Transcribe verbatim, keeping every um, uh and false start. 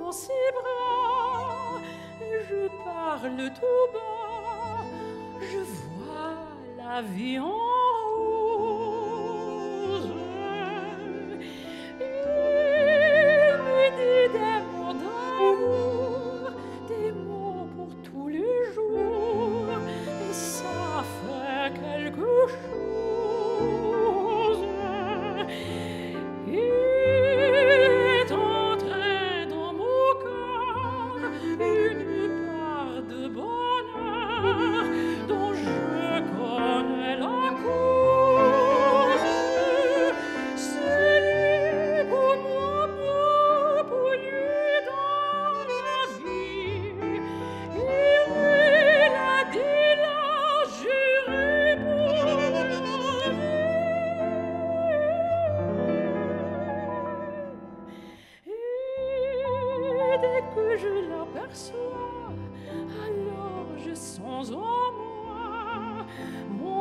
dans ses bras, et je parle tout bas, je vois la vie en rose. Il me dit des mots d'amour, des mots pour tous les jours, et ça fait quelque chose. Il est entré dans mon corps une part de bonheur dont je connais la cause. C'est lui pour moi, moi pour lui dans la vie. Il a dit, l'a juré pour la vie. Et dès que je l'aperçois, alors je sens en moi mon